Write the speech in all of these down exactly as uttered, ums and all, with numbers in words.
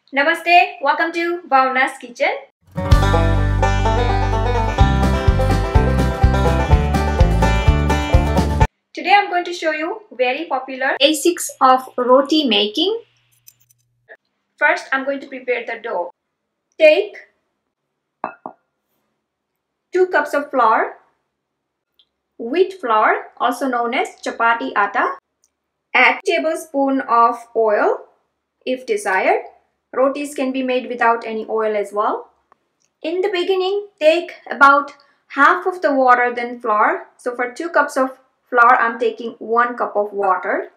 Namaste, welcome to Bhavna's Kitchen. Today I'm going to show you very popular basics of roti making. First, I'm going to prepare the dough. Take two cups of flour, wheat flour, also known as chapati atta. Add a tablespoon of oil if desired. Rotis can be made without any oil as well. In the beginning, take about half of the water than flour. So for two cups of flour, I'm taking one cup of water.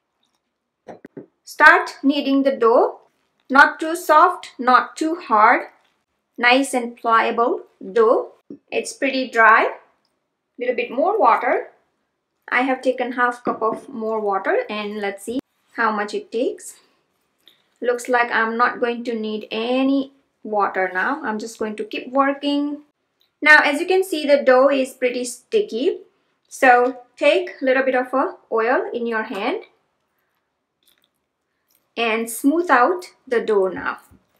Start kneading the dough. Not too soft, not too hard. Nice and pliable dough. It's pretty dry. Little bit more water. I have taken half cup of more water and let's see how much it takes. Looks like I'm not going to need any water now. I'm just going to keep working. Now as you can see, the dough is pretty sticky. So take a little bit of a oil in your hand and smooth out the dough now.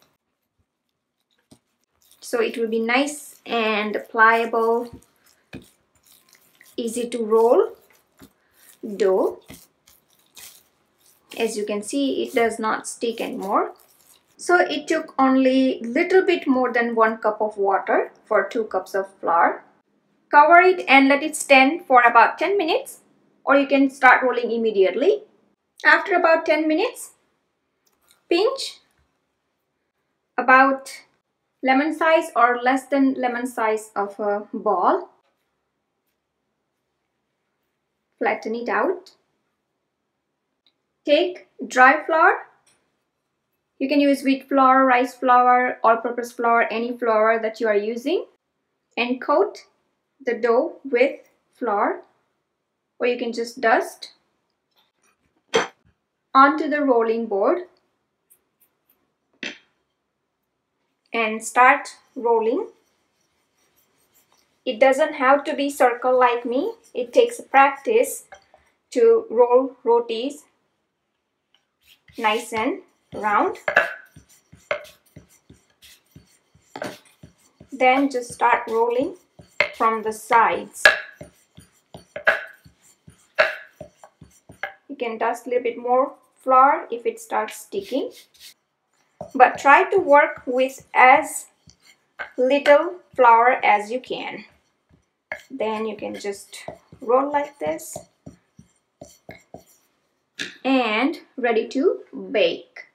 So it will be nice and pliable, easy to roll dough. As you can see, it does not stick anymore. So it took only little bit more than one cup of water for two cups of flour. Cover it and let it stand for about ten minutes, or you can start rolling immediately. After about ten minutes, pinch about lemon size or less than lemon size of a ball. Flatten it out. Take dry flour. You can use wheat flour, rice flour, all-purpose flour, any flour that you are using, and coat the dough with flour, or you can just dust onto the rolling board and start rolling. It doesn't have to be circle like me. It takes practice to roll rotis nice and round. Then just start rolling from the sides. You can dust a little bit more flour if it starts sticking, but try to work with as little flour as you can. Then you can just roll like this and ready to bake.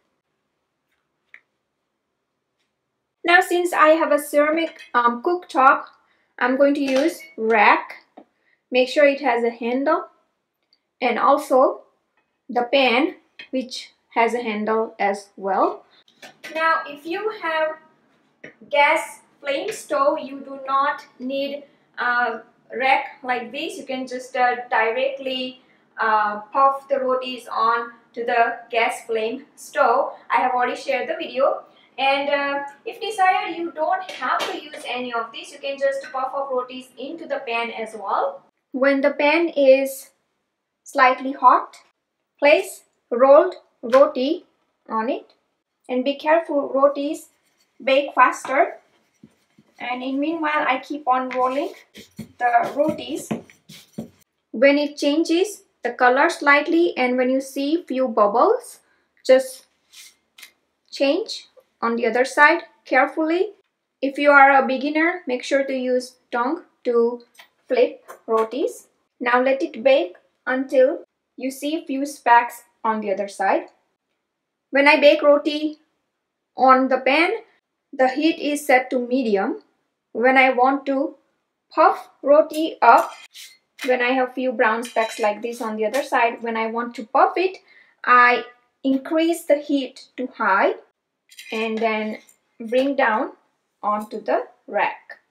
Now since I have a ceramic um, cooktop, I'm going to use rack. Make sure it has a handle, and also the pan which has a handle as well. Now if you have gas flame stove, you do not need a rack like this. You can just uh, directly uh, puff the rotis on to the gas flame stove. I have already shared the video. And uh, if desired, you don't have to use any of this. You can just puff up rotis into the pan as well. When the pan is slightly hot, place rolled roti on it, and be careful, rotis bake faster. And in meanwhile, I keep on rolling the rotis. When it changes the color slightly and when you see few bubbles, just change on the other side carefully. If you are a beginner, make sure to use tongue to flip rotis. Now let it bake until you see few specks on the other side. When I bake roti on the pan, the heat is set to medium. When I want to puff roti up, when I have few brown specks like this on the other side, when I want to puff it, I increase the heat to high and then bring down onto the rack.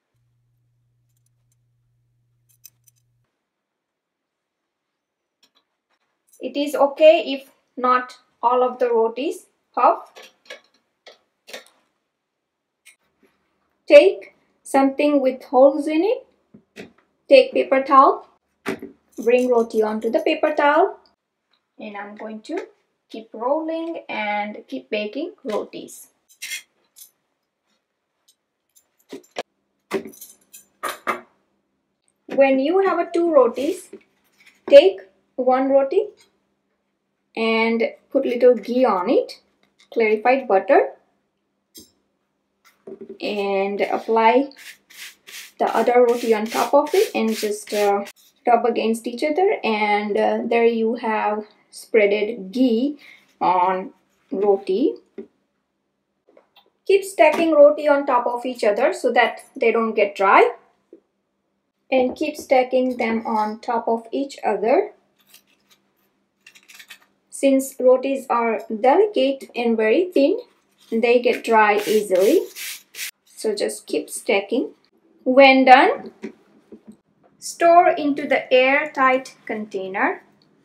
It is okay if not all of the rotis puff. Take something with holes in it. Take paper towel. Bring roti onto the paper towel, and I'm going to keep rolling and keep baking rotis. When you have a two rotis, take one roti and put little ghee on it, clarified butter, and apply the other roti on top of it and just uh, rub against each other, and uh, there you have spreaded ghee on roti. Keep stacking roti on top of each other so that they don't get dry, and keep stacking them on top of each other. Since rotis are delicate and very thin, they get dry easily. So just keep stacking. When done, store into the airtight container.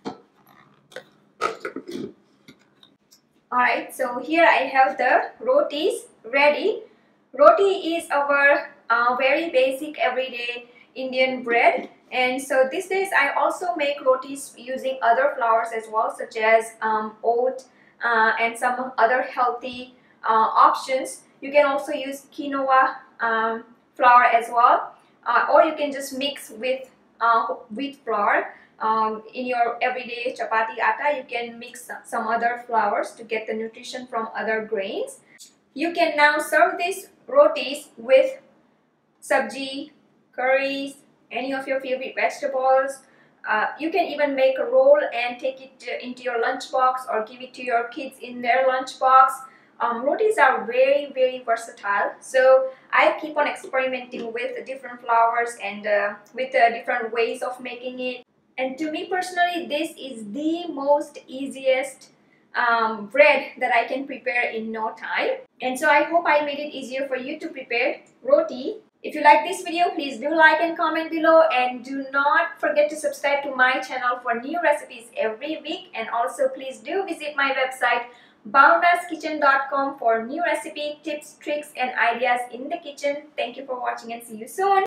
Alright, so here I have the rotis ready. Roti is our uh, very basic everyday Indian bread, and so these days I also make rotis using other flours as well, such as um, oat uh, and some other healthy uh, options. You can also use quinoa um, flour as well, uh, or you can just mix with uh, wheat flour. Um, in your everyday chapati atta, you can mix some other flours to get the nutrition from other grains. You can now serve these rotis with sabji, curries, any of your favorite vegetables. Uh, you can even make a roll and take it into your lunchbox or give it to your kids in their lunchbox. Um, rotis are very very versatile, so I keep on experimenting with different flours and uh, with uh, different ways of making it. And to me personally, this is the most easiest um, bread that I can prepare in no time. And so I hope I made it easier for you to prepare roti. If you like this video, please do like and comment below, and do not forget to subscribe to my channel for new recipes every week. And also please do visit my website bhavna's kitchen dot com for new recipe tips, tricks and ideas in the kitchen. Thank you for watching and see you soon.